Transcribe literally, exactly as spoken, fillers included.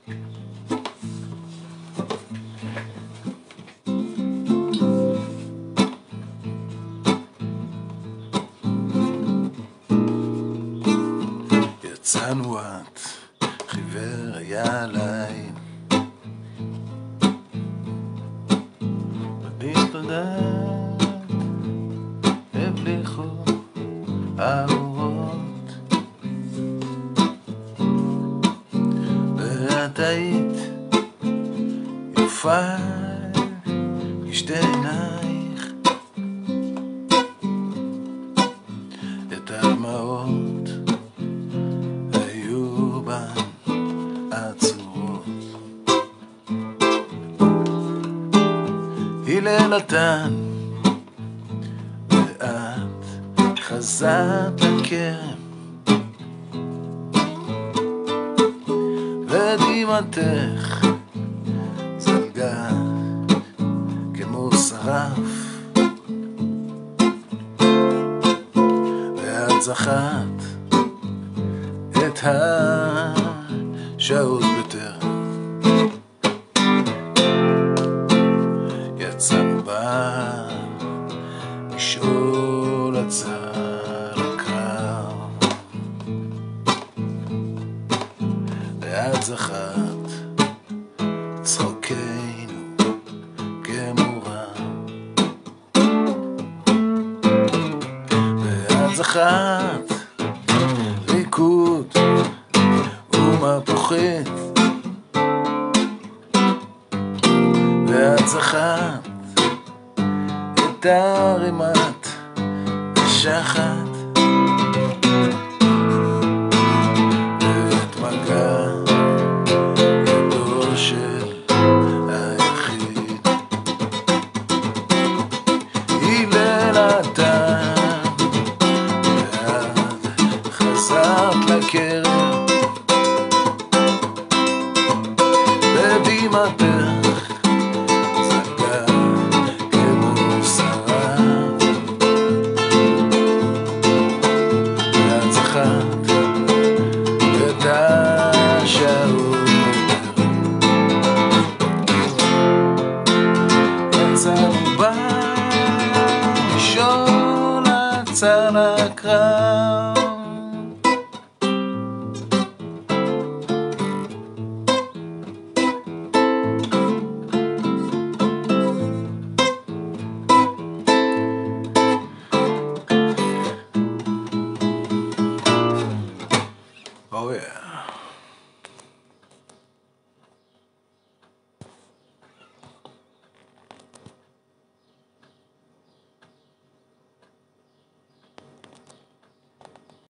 יצאנו את חיוור היה עליי בדיסטודנט הבליחו האורות ואת היית יפה בשתי עינייך את הדמעות היו בן עצורות הלל נתן ואת חזרת לכרם ודמעתך זלגה כמו שרף ואת זכרת את השעות בטרם יצאנו בה לשאול הצל הקרב ואת זכרת צחוקנו כמורם ואת זכרת ריקוד ומהפוכית ואת זכרת את הרימת השחת ואת מגע ידו של היחיד הלל נתן ואת חזרת לכרם בדמעתך זלגה כמו שרף ואת זכרת את השעות יצאנו בה לשאול הצל הקרב Oh yeah.